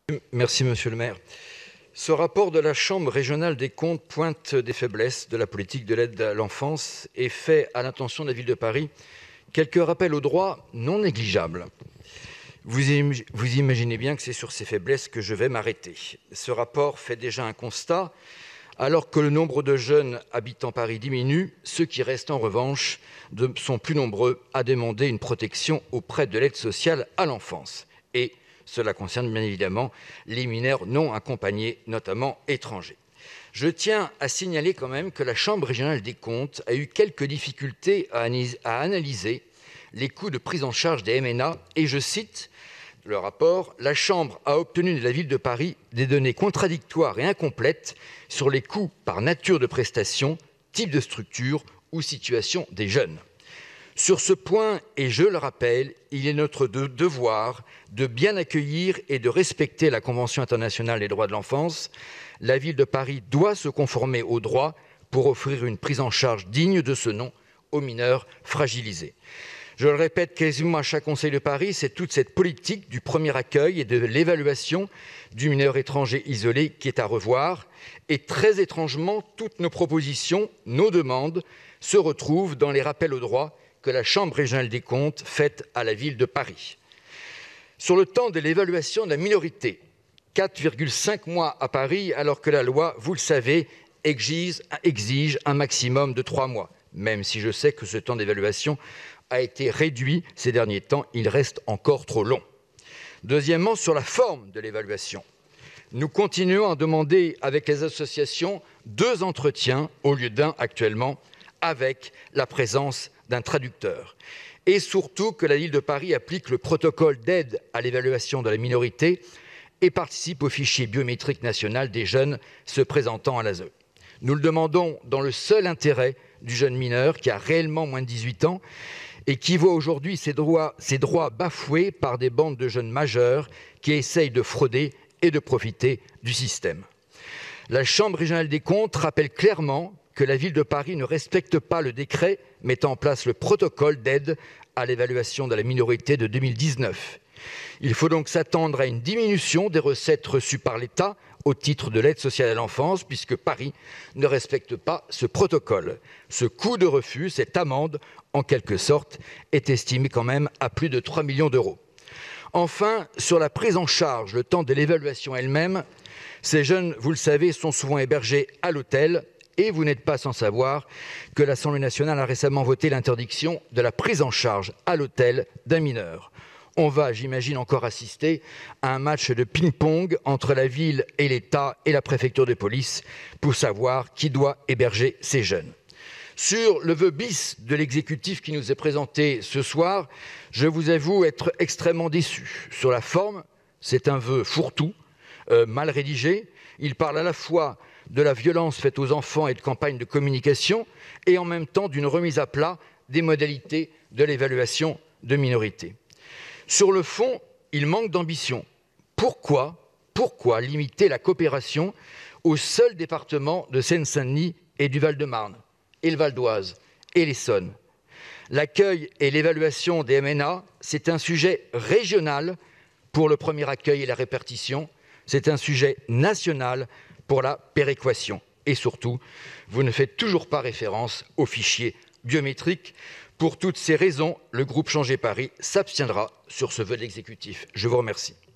Merci, monsieur le maire. Ce rapport de la Chambre régionale des comptes pointe des faiblesses de la politique de l'aide à l'enfance et fait, à l'intention de la ville de Paris, quelques rappels au droit non négligeables. Vous imaginez bien que c'est sur ces faiblesses que je vais m'arrêter. Ce rapport fait déjà un constat. Alors que le nombre de jeunes habitant Paris diminue, ceux qui restent en revanche sont plus nombreux à demander une protection auprès de l'aide sociale à l'enfance. Et cela concerne bien évidemment les mineurs non accompagnés, notamment étrangers. Je tiens à signaler quand même que la Chambre régionale des comptes a eu quelques difficultés à analyser les coûts de prise en charge des MNA et je cite le rapport, la Chambre a obtenu de la ville de Paris des données contradictoires et incomplètes sur les coûts par nature de prestation, type de structure ou situation des jeunes. Sur ce point, et je le rappelle, il est notre devoir de bien accueillir et de respecter la Convention internationale des droits de l'enfance. La ville de Paris doit se conformer aux droits pour offrir une prise en charge digne de ce nom aux mineurs fragilisés. Je le répète quasiment à chaque conseil de Paris, c'est toute cette politique du premier accueil et de l'évaluation du mineur étranger isolé qui est à revoir. Et très étrangement, toutes nos propositions, nos demandes se retrouvent dans les rappels au droit que la Chambre régionale des comptes fait à la ville de Paris. Sur le temps de l'évaluation de la minorité, 4,5 mois à Paris, alors que la loi, vous le savez, exige un maximum de 3 mois. Même si je sais que ce temps d'évaluation a été réduit ces derniers temps, il reste encore trop long. Deuxièmement, sur la forme de l'évaluation, nous continuons à demander avec les associations 2 entretiens au lieu d'1 actuellement, avec la présence d'un traducteur. Et surtout que la ville de Paris applique le protocole d'aide à l'évaluation de la minorité et participe au fichier biométrique national des jeunes se présentant à l'ASE. Nous le demandons dans le seul intérêt du jeune mineur qui a réellement moins de 18 ans et qui voit aujourd'hui ses droits bafoués par des bandes de jeunes majeurs qui essayent de frauder et de profiter du système. La Chambre régionale des comptes rappelle clairement que la ville de Paris ne respecte pas le décret mettant en place le protocole d'aide à l'évaluation de la minorité de 2019. Il faut donc s'attendre à une diminution des recettes reçues par l'État au titre de l'aide sociale à l'enfance, puisque Paris ne respecte pas ce protocole. Ce coût de refus, cette amende, en quelque sorte, est estimé quand même à plus de 3 millions d'euros. Enfin, sur la prise en charge, le temps de l'évaluation elle-même, ces jeunes, vous le savez, sont souvent hébergés à l'hôtel, et vous n'êtes pas sans savoir que l'Assemblée nationale a récemment voté l'interdiction de la prise en charge à l'hôtel d'un mineur. On va, j'imagine, encore assister à un match de ping-pong entre la ville et l'État et la préfecture de police pour savoir qui doit héberger ces jeunes. Sur le vœu bis de l'exécutif qui nous est présenté ce soir, je vous avoue être extrêmement déçu. Sur la forme, c'est un vœu fourre-tout, mal rédigé. Il parle à la fois de la violence faite aux enfants et de campagnes de communication et en même temps d'une remise à plat des modalités de l'évaluation de minorité. Sur le fond, il manque d'ambition. Pourquoi limiter la coopération aux seuls départements de Seine-Saint-Denis et du Val-de-Marne, et le Val d'Oise, et l'Essonne? L'accueil et l'évaluation des MNA, c'est un sujet régional pour le premier accueil et la répartition. C'est un sujet national pour la péréquation. Et surtout, vous ne faites toujours pas référence au fichier biométrique. Pour toutes ces raisons, le groupe Changer Paris s'abstiendra sur ce vœu de l'exécutif. Je vous remercie.